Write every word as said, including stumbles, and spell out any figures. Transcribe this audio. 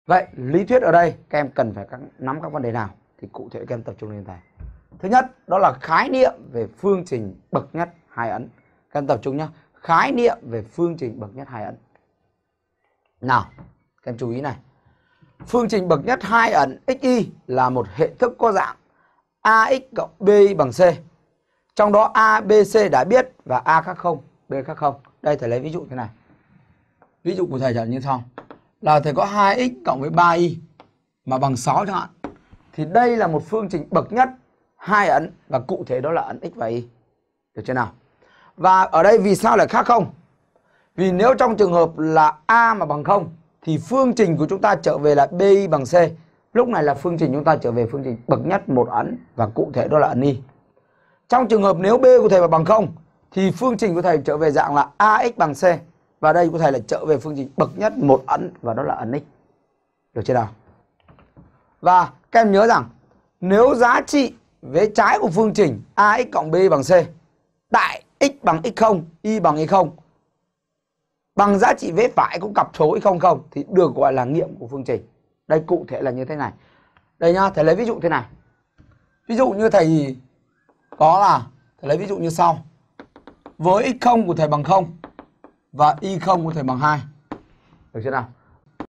Vậy lý thuyết ở đây các em cần phải nắm các vấn đề nào thì cụ thể các em tập trung lên thầy. Thứ nhất đó là khái niệm về phương trình bậc nhất hai ấn. Các em tập trung nhé. Khái niệm về phương trình bậc nhất hai ấn. Nào, các em chú ý này. Phương trình bậc nhất hai ấn xy là một hệ thức có dạng ax cộng bi bằng c. Trong đó a, b, c đã biết và a khác không, b khác không. Đây thầy lấy ví dụ thế này. Ví dụ của thầy là như sau. Là thầy có hai x cộng với ba y mà bằng sáu chẳng hạn. Thì đây là một phương trình bậc nhất hai ấn và cụ thể đó là ấn x và y. Được chưa nào? Và ở đây vì sao lại khác không? Vì nếu trong trường hợp là a mà bằng không thì phương trình của chúng ta trở về là bi bằng c. Lúc này là phương trình chúng ta trở về phương trình bậc nhất một ấn và cụ thể đó là ấn y. Trong trường hợp nếu b của thầy mà bằng không thì phương trình của thầy trở về dạng là ax bằng c. Và đây của thầy là trở về phương trình bậc nhất một ấn và đó là ấn x. Được chưa nào? Và các em nhớ rằng nếu giá trị vế trái của phương trình ax cộng b bằng c tại x bằng x không, y bằng y không bằng giá trị vế phải của cặp số x không không thì được gọi là nghiệm của phương trình. Đây cụ thể là như thế này. Đây nhá, thầy lấy ví dụ thế này. Ví dụ như thầy có là thầy lấy ví dụ như sau. Với x không của thầy bằng không và y không của thầy bằng hai. Được chưa nào?